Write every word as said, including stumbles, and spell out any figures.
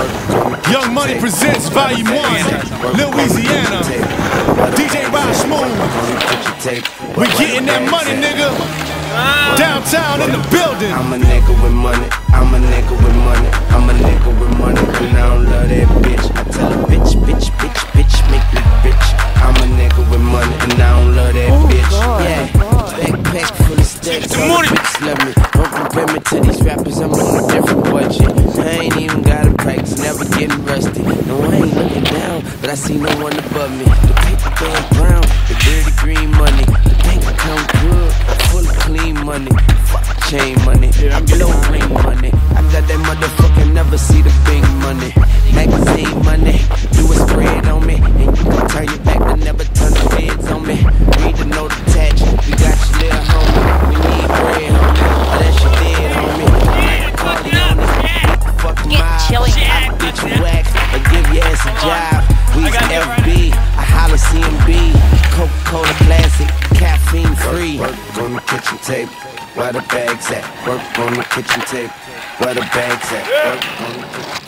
Young Money presents Volume one, Louisiana. D J Ride Smooth. We getting that money, nigga. Downtown in the building. I'm a nigga with money. I'm a nigga with money. I'm a nigga with money. And I don't love that bitch. I tell her bitch, bitch, bitch, bitch, make me rich. I'm a nigga with money. And I don't love that oh, bitch. God. Yeah. Backpack full of stacks. All the bitches love me. Don't compare me to these rappers. I'm on a different budget. I ain't even gotta practice. Never getting rusty. No, I ain't looking down, but I see no one above me. The paper going brown. The dirty green money. The bank account good. Full of clean money. Fuck chain money. I blow ring money. I got that motherfucker, never see the big money. Magazine money. Do a spread on me. And you can turn your back, but never turn the heads on me. Read the note attached. We got your little homie. We need bread, homie. Oh, that shit dead, homie. Like Cardi on it. Fuck my chilling. I bitch you whack, or give your ass a job. We's F B. I holla C M B. Coca-Cola Classic. Caffeine free. Work on the kitchen table. Where the bags at? Work on the kitchen table. Where the bags at? Work on the kitchen